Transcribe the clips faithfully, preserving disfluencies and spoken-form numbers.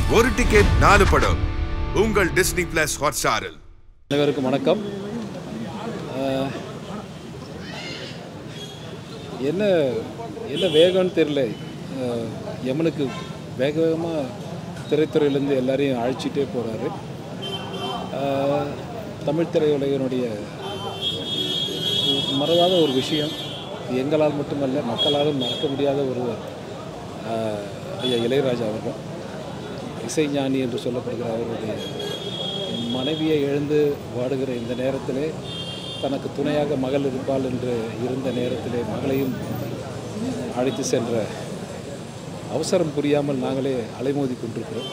ஒரு டிக்கெட் நாலு படம் உங்கள் டிஸ்னி பிளஸ் ஹாட்ஸ்டாரில். அனைவருக்கும் வணக்கம். என்ன என்ன வேகம்னு தெரியல. யமனுக்கு வேக வேகமாக திரைத்துறையிலேருந்து எல்லாரையும் அழைச்சிட்டே போகிறாரு. தமிழ் திரையுலகினுடைய மறவாத ஒரு விஷயம், எங்களால் மட்டுமல்ல மக்களாலும் மறக்க முடியாத ஒருவர் ஐயா இளையராஜா அவர்கள். இசைஞானி என்று சொல்லப்படுகிற அவருடைய மனைவியை எழுந்து வாடுகிற இந்த நேரத்திலே தனக்கு துணையாக மகள் இருப்பாள் என்று இருந்த நேரத்திலே மகளையும் அழைத்து சென்ற அவசரம் புரியாமல் நாங்களே அலைமோதி கொண்டிருக்கிறோம்.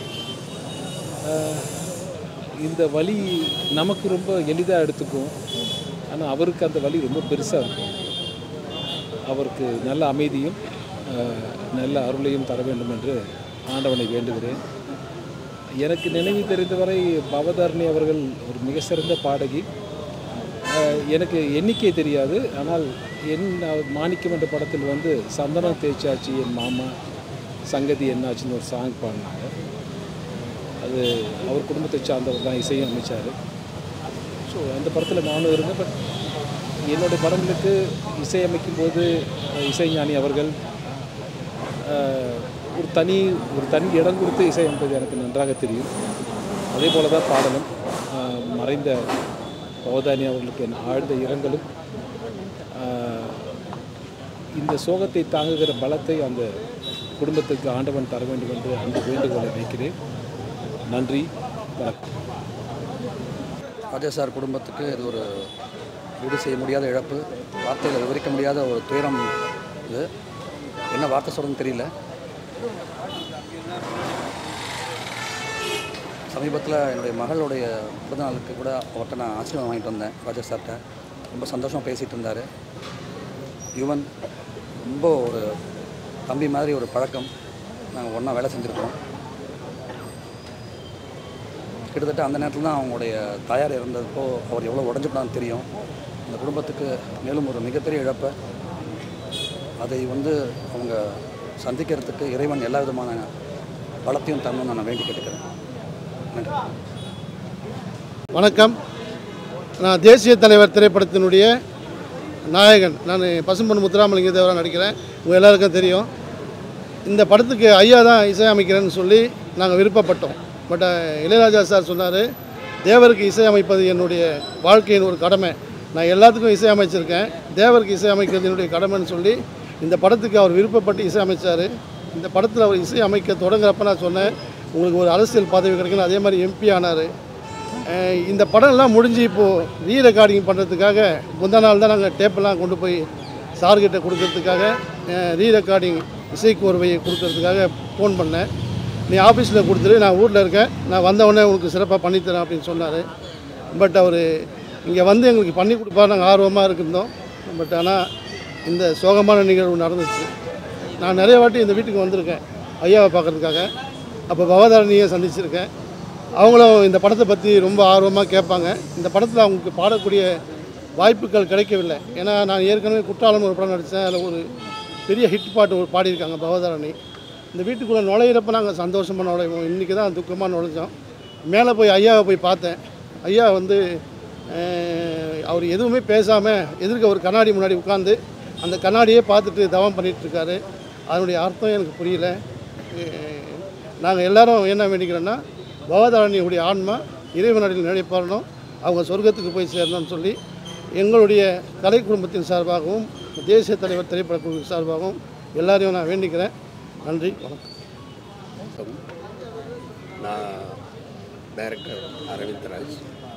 இந்த வலி நமக்கு ரொம்ப எளிதாக எடுத்துக்கும், ஆனால் அவருக்கு அந்த வலி ரொம்ப பெருசாக இருக்கும். அவருக்கு நல்ல அமைதியும் நல்ல அருளையும் தர வேண்டும் என்று ஆண்டவனை வேண்டுகிறேன். எனக்கு நினைவு தெரிந்தவரை பவதாரணி அவர்கள் ஒரு மிக சிறந்த பாடகி. எனக்கு எண்ணிக்கை தெரியாது, ஆனால் என் மாணிக்கம் என்ற படத்தில் வந்து சந்தனம் தேய்ச்சாச்சி என் மாமா சங்கதி என்னாச்சுன்னு ஒரு சாங் பாடினாங்க. அது அவர் குடும்பத்தை சார்ந்தவர் தான் இசையும் அமைச்சார். ஸோ அந்த படத்தில் நானும் இருந்தேன். பட் என்னுடைய படங்களுக்கு இசையமைக்கும் போது இசைஞானி அவர்கள் ஒரு தனி ஒரு தனி இடம் கொடுத்து இசையமைப்பது எனக்கு நன்றாக தெரியும். அதே போல தான் பாடலும். மறைந்த பவதாரணி அவர்களுக்கு என் ஆழ்ந்த இரங்கலும் இந்த சோகத்தை தாங்குகிற பலத்தை அந்த குடும்பத்துக்கு ஆண்டவன் தர வேண்டும் என்று அந்த வேண்டுகோளை வைக்கிறேன். நன்றி, வணக்கம். ராஜா சார் குடும்பத்துக்கு இது ஒரு ஈடு செய்ய முடியாத இழப்பு, வார்த்தைகளை விவரிக்க முடியாத ஒரு துயரம். இது என்ன வார்த்தை சொல்கிறதுன்னு தெரியல. சமீபத்தில் என்னுடைய மகளுடைய பிறந்த நாளுக்கு கூட அவர்கிட்ட நான் ஆசீர்வாதம் வாங்கிட்டு வந்தேன். ராஜா சார்கிட்ட ரொம்ப சந்தோஷமாக பேசிகிட்டு இருந்தார். யுவன் ரொம்ப ஒரு தம்பி மாதிரி ஒரு பழக்கம். நாங்கள் ஒன்றா வேலை செஞ்சுருக்கோம். கிட்டத்தட்ட அந்த நேரத்தில் தான் அவங்களுடைய தாயார் இறந்தப்போ அவர் எவ்வளோ உடஞ்சுப்படான்னு தெரியும். அந்த குடும்பத்துக்கு மேலும் ஒரு மிகப்பெரிய இழப்பை அதை வந்து அவங்க சந்திக்கிறதுக்கு இறைவன் எல்லா விதமான பலத்தையும் தரணும்னு நான் வேண்டி கேட்டுக்கிறேன். நன்றி. வணக்கம். நான் தேசிய தலைவர் திரைப்படத்தினுடைய நாயகன். நான் பசும்பொன் முத்துராமலிங்க தேவராக நடிக்கிறேன். உங்கள் எல்லாருக்கும் தெரியும். இந்த படத்துக்கு ஐயா தான் இசையமைக்கிறேன்னு சொல்லி நாங்கள் விருப்பப்பட்டோம். பட் இளையராஜா சார் சொன்னார், தேவருக்கு இசையமைப்பது என்னுடைய வாழ்க்கையின் ஒரு கடமை, நான் எல்லாத்துக்கும் இசையமைச்சிருக்கேன், தேவருக்கு இசையமைக்கிறது என்னுடைய கடமைன்னு சொல்லி இந்த படத்துக்கு அவர் விருப்பப்பட்டு இசையமைச்சார். இந்த படத்தில் அவர் இசை அமைக்க தொடங்குறப்ப நான் சொன்னேன், உங்களுக்கு ஒரு அரசியல் பதவி கிடைக்கணும். அதே மாதிரி எம்பி ஆனார். இந்த படம்லாம் முடிஞ்சு இப்போது ரீ ரெக்கார்டிங் பண்ணுறதுக்காக முந்தா நாள் தான் நாங்கள் டேப்பெல்லாம் கொண்டு போய் சார்கிட்ட கொடுக்கறதுக்காக ரீ ரெக்கார்டிங் இசைக்கோர்வையை கொடுக்கறதுக்காக ஃபோன் பண்ணேன். நீ ஆஃபீஸில் கொடுத்துரு, நான் ஊரில் இருக்கேன், நான் வந்தவுடனே உங்களுக்கு சிறப்பாக பண்ணித்தரேன் அப்படின்னு சொன்னார். பட் அவர் இங்கே வந்து எங்களுக்கு பண்ணி கொடுப்பா நாங்கள் ஆர்வமாக இருக்கிருந்தோம். பட் ஆனால் இந்த சோகமான நிகழ்வு நடந்துச்சு. நான் நிறைய வாட்டி இந்த வீட்டுக்கு வந்திருக்கேன் ஐயாவை பார்க்குறதுக்காக. அப்போ பவதாரணியை சந்திச்சிருக்கேன். அவங்களும் இந்த படத்தை பற்றி ரொம்ப ஆர்வமாக கேட்பாங்க. இந்த படத்தில் அவங்களுக்கு பாடக்கூடிய வாய்ப்புகள் கிடைக்கவில்லை. ஏன்னா நான் ஏற்கனவே குற்றாலம் ஒரு படம் நடித்தேன். அதில் ஒரு பெரிய ஹிட் பாட்டு ஒரு பாடியிருக்காங்க பவதாரணி. இந்த வீட்டுக்குள்ளே நுழையிறப்ப நாங்கள் சந்தோஷமாக நுழைவோம். இன்றைக்கி தான் துக்கமாக நுழைஞ்சோம். மேலே போய் ஐயாவை போய் பார்த்தேன். ஐயா வந்து அவர் எதுவுமே பேசாமல் எதிர்க்க ஒரு கண்ணாடி முன்னாடி உட்காந்து அந்த கண்ணாடியே பார்த்துட்டு தவம் பண்ணிகிட்ருக்காரு. அதனுடைய அர்த்தம் எனக்கு புரியல. நாங்கள் எல்லோரும் என்ன வேண்டிக்கிறோன்னா, பவதாரணியுடைய ஆன்மா இறைவனடியில் நினைப்பாரணும், அவங்க சொர்க்கத்துக்கு போய் சேரணும்னு சொல்லி எங்களுடைய கலை குடும்பத்தின் சார்பாகவும் தேசிய தலைவர் திரைப்பட குழு சார்பாகவும் எல்லாரையும் நான் வேண்டிக்கிறேன். நன்றி, வணக்கம். நான் டைரக்டர் அரவிந்த்ராஜ்.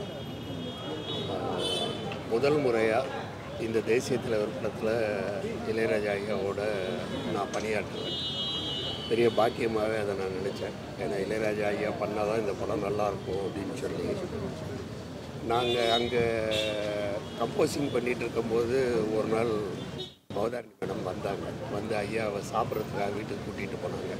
முதல் முறையாக இந்த தேசிய தலைவர் படத்தில் இளையராஜா ஐயாவோட நான் பணியாற்றுவேன். பெரிய பாக்கியமாகவே அதை நான் நினச்சேன். ஏன்னா இளையராஜா ஐயா பண்ணால் தான் இந்த படம் நல்லாயிருக்கும் அப்படின்னு சொல்லி நாங்கள் அங்கே கம்போசிங் பண்ணிகிட்டு இருக்கும்போது ஒரு நாள் பவதாரணி மேடம் வந்தாங்க. வந்து ஐயாவை சாப்பிட்றதுக்காக வீட்டுக்கு கூட்டிகிட்டு போனாங்க.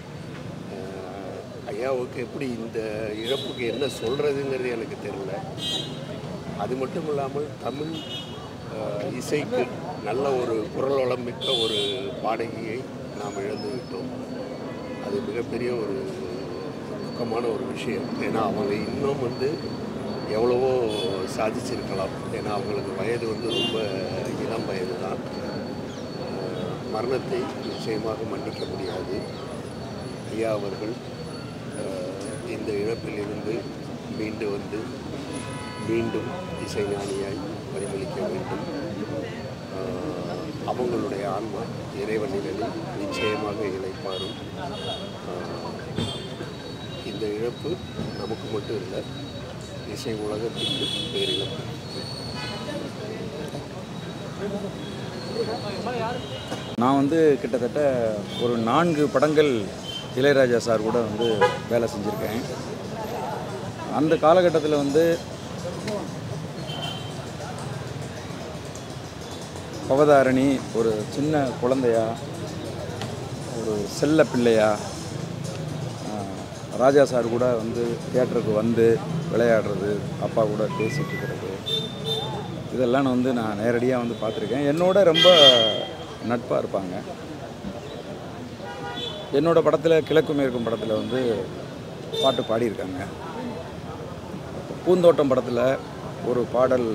ஐயாவுக்கு எப்படி இந்த இழப்புக்கு என்ன சொல்கிறதுங்கிறது எனக்கு தெரியல. அது மட்டும் இல்லாமல் தமிழ் இசைக்கு நல்ல ஒரு குரல் வளம் மிக்க ஒரு பாடகியை நாம் இழந்து விட்டோம். அது மிகப்பெரிய ஒரு துக்கமான ஒரு விஷயம். ஏன்னா அவங்க இன்னும் வந்து எவ்வளவோ சாதிச்சிருக்கலாம். ஏன்னா அவங்களுக்கு வயது வந்து ரொம்ப இளம் வயது தான். மரணத்தை நிச்சயமாக மன்னிக்க முடியாது. ஐயா அவர்கள் இந்த இழப்பிலிருந்து மீண்டு வந்து மீண்டும் இசைஞானியாய் பரிமளிக்க வேண்டும். அவங்களுடைய ஆன்மா இறைவனில் நிச்சயமாக இழைப்பாரும். இந்த இழப்பு நமக்கு மட்டும் இல்லை, இசை உலகத்திற்கு பேரிழப்பு. நான் வந்து கிட்டத்தட்ட ஒரு நான்கு படங்கள் இளையராஜா சார் கூட வந்து வேலை செஞ்சுருக்கேன். அந்த காலகட்டத்தில் வந்து பவதாரணி ஒரு சின்ன குழந்தையா, ஒரு செல்ல பிள்ளையா, ராஜா சார் கூட வந்து தியேட்டருக்கு வந்து விளையாடுறது, அப்பா கூட பேசிகிட்டு இருக்கிறது, இதெல்லாம் நான் வந்து நான் நேரடியாக வந்து பார்த்துருக்கேன். என்னோட ரொம்ப நட்பாக இருப்பாங்க. என்னோடய படத்தில் கிழக்கு மேற்கும் படத்தில் வந்து பாட்டு பாடியிருக்காங்க. பூந்தோட்டம் படத்தில் ஒரு பாடல்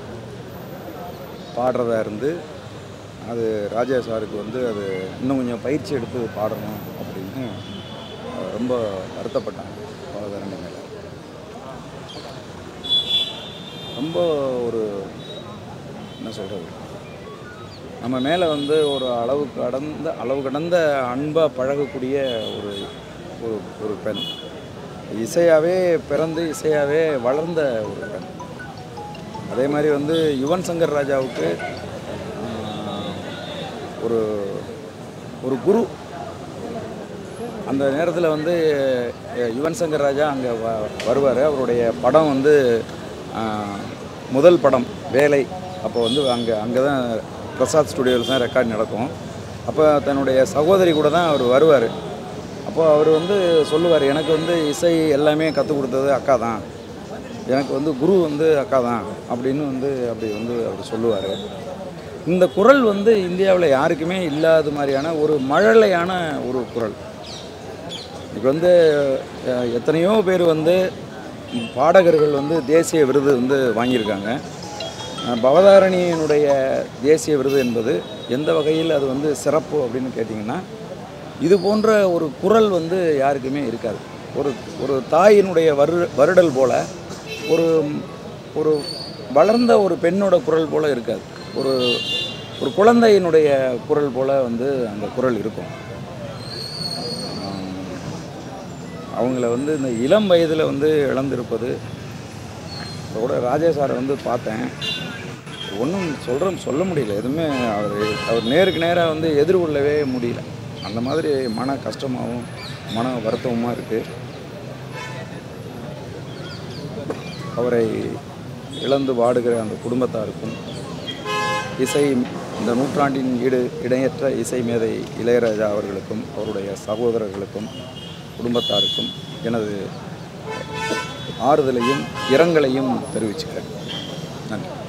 பாடுறதா இருந்து அது ராஜா சாருக்கு வந்து அது இன்னும் கொஞ்சம் பயிற்சி எடுத்து பாடணும் அப்படின்னு ரொம்ப வருத்தப்பட்டாங்க. பவதாரணி மேலே ரொம்ப ஒரு என்ன சொல்கிறது, நம்ம மேலே வந்து ஒரு அளவு கடந்த அளவு கடந்த அன்பாக பழகக்கூடிய ஒரு ஒரு ஒரு பெண். இசையாகவே பிறந்து இசையாகவே வளர்ந்த ஒரு பெண். அதே மாதிரி வந்து யுவன் சங்கர் ராஜாவுக்கு ஒரு ஒரு குரு. அந்த நேரத்தில் வந்து யுவன் சங்கர் ராஜா அங்கே வ வருவார். அவருடைய படம் வந்து முதல் படம் வேலை. அப்போ வந்து அங்கே அங்கே தான் பிரசாத் ஸ்டுடியோவில் தான் ரெக்கார்ட் நடக்கும். அப்போ தன்னுடைய சகோதரி கூட தான் அவர் வருவார். அப்போது அவர் வந்து சொல்லுவார், எனக்கு வந்து இசை எல்லாமே கற்றுக் கொடுத்தது அக்கா தான், எனக்கு வந்து குரு வந்து அக்கா தான் அப்படின்னு வந்து அப்படி வந்து அவர் சொல்லுவார். இந்த குரல் வந்து இந்தியாவில் யாருக்குமே இல்லாத மாதிரியான ஒரு மழலையான ஒரு குரல். இன்றைக்கி வந்து எத்தனையோ பேர் வந்து பாடகர்கள் வந்து தேசிய விருது வந்து வாங்கியிருக்காங்க. பவதாரணியினுடைய தேசிய விருது என்பது எந்த வகையில் அது வந்து சிறப்பு அப்படின்னு கேட்டிங்கன்னா, இது போன்ற ஒரு குரல் வந்து யாருக்குமே இருக்காது. ஒரு ஒரு தாயினுடைய வரு வருடல் போல் ஒரு ஒரு வளர்ந்த ஒரு பெண்ணோட குரல் போல் இருக்காது. ஒரு ஒரு குழந்தையினுடைய குரல் போல் வந்து அந்த குரல் இருக்கும். அவங்கள வந்து இந்த இளம் வயதில் வந்து இழந்திருப்பது. இப்போ கூட ராஜா சாரை வந்து பார்த்தேன், ஒன்றும் சொல்கிற சொல்ல முடியல. எதுவுமே அவர் அவர் நேருக்கு நேராக வந்து எதிர்கொள்ளவே முடியல. அந்த மாதிரி மன கஷ்டமாகவும் மன வருத்தமுமாக இருக்குது. அவரை இழந்து வாடுகிற அந்த குடும்பத்தாருக்கும், இசை இந்த நூற்றாண்டின் ஈடு இணையற்ற இசை மேதை இளையராஜா அவர்களுக்கும், அவருடைய சகோதரர்களுக்கும், குடும்பத்தாருக்கும் எனது ஆறுதலையும் இரங்கலையும் தெரிவிச்சுக்கிறேன். நன்றி.